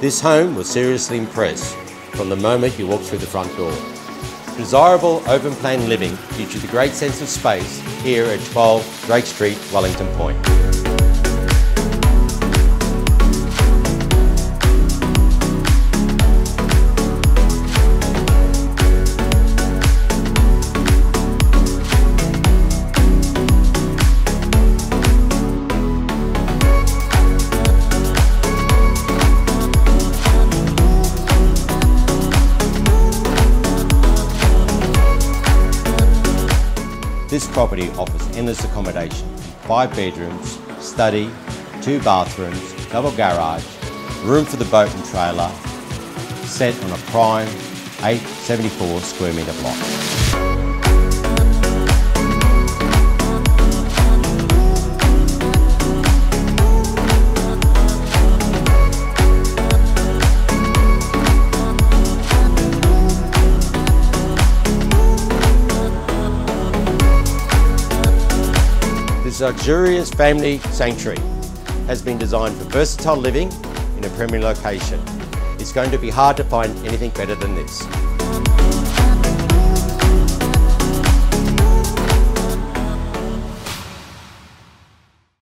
This home will seriously impress from the moment you walk through the front door. Desirable open plan living gives you the great sense of space here at 12 Drake Street, Wellington Point. This property offers endless accommodation, 5 bedrooms, study, 2 bathrooms, double garage, room for the boat and trailer, set on a prime 874 square metre block. This luxurious family sanctuary has been designed for versatile living in a premier location. It's going to be hard to find anything better than this.